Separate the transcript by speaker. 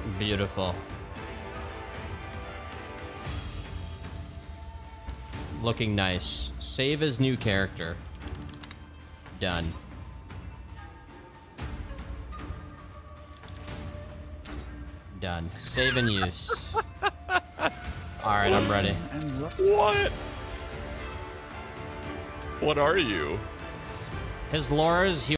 Speaker 1: Beautiful. Looking nice. Save as new character. Done. Done. Save and use. Alright, I'm ready.
Speaker 2: What? What are you?
Speaker 1: His lore is